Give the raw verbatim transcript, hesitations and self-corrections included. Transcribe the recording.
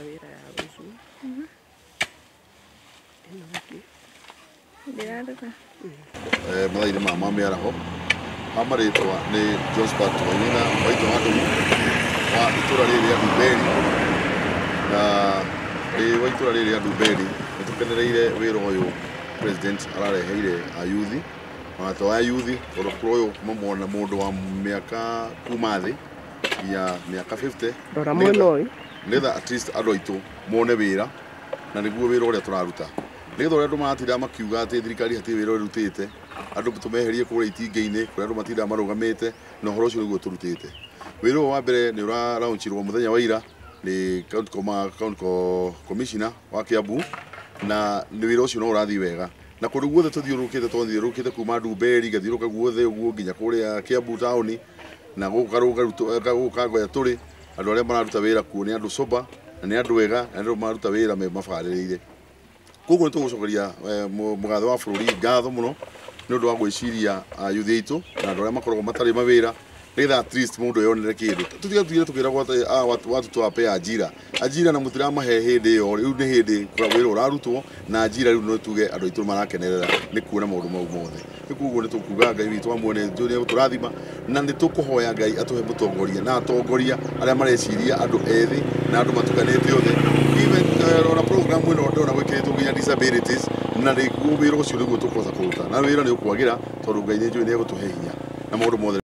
wĩra ya rũciũ. Ĩno ĩngĩ. Ndĩrandĩka. Eh, mathaa-inĩ ma ma mĩaraho amarĩtwa nĩ Josephat Wainaina Waitũ wa Ndũng'ũ wa itũra rĩrĩ rĩa Ndumberi, na rĩ wa itũra rĩrĩ rĩa Ndumberi nĩtũkenereire wĩra ũyũ president arareheire ayuthi watho wa ayuthi tondũ ũyũ kuma mũndũ wa mĩaka kuma thĩ ya mĩaka fifty rora mwena ũyũ nĩgetha at least andũ aitũ mone wĩra na nĩguo wĩra ũrĩa tũraruta nĩgetha ũrĩa andũ maratinda makiuga atĩ thirikari hatirĩ wĩra ĩrutĩte andũ tũmeherie kũrĩa itinga-inĩ kũrĩa andũ matindaga marũgamĩte na ũhoro ũcio nĩguo tũrutĩte. Wĩra ũyũ wa mbere nĩ ũraraunchirwo mũthenya wa ira nĩ county commissioner wa Kiambu, na nĩ wĩra ũcio no ũrathiĩ wega na kũndũ guothe tũthiũrũrũkĩte twathiũrũrũkĩte kuma Ndumberi gathiũrũka guothe ũguo nginya kũrĩa Kiambu taũni na gũka Ngoya tũrĩ andũ arĩa mararuta wĩra kuo nĩ andũ sober na nĩ andũ ega na andũ mararuta wĩra me mabarĩrĩire. Koguo nĩtũgũcokeria mũgathe wa bũrũri ngatho mũno nĩ ũndũ wa gwĩciria ayuthi aitũ na andũ arĩa makoragwo matarĩ mawĩra nĩgetha at least mũndũ eyonere kĩndũ. Tũtigatuire tũkĩragwo atĩ watu tũwape ajira ajira na mũtiramahe hĩndĩ ĩyo, rĩu nĩ hĩndĩ wĩra ũrarutwo na ajira rĩu no tuge andũ aitũ marakenerera nĩ kuona maũndũ mau mothe. Koguo nĩtũkuga Ngai witũ wa muone nĩegũtũrathima na nĩtũkũhoya Ngai atũhe mũtongoria na atongoria arĩa mareciria andũ ethĩ na andũ matukanĩte othe. Even ona program ĩno ndona gwĩkĩrĩtwo nginya disabilities na nĩguo wĩra ũcio nĩguo tũkũhota kũruta na wĩra nĩ ũkwagĩra tondũ Ngai nĩ njũĩ nĩ egũtũhe hinya na maũndũ mothe.